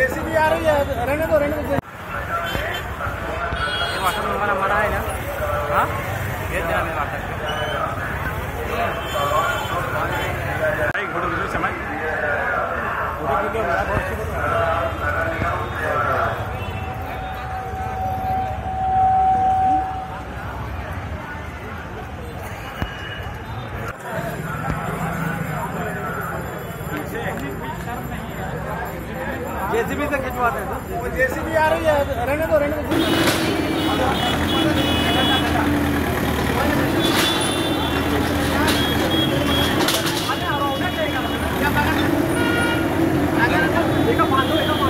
JCB आ रही है, रहने दो रहने दो। वाटर हमारा मरा है ना। हाँ ये ध्यान में वाटर भाई घोड़े मुझे समय घोड़े के लिए बहुत सी जेसीबी से खिंचवाते हैं। तो जेसीबी आ रही है, रहने दो रहने दो। देखो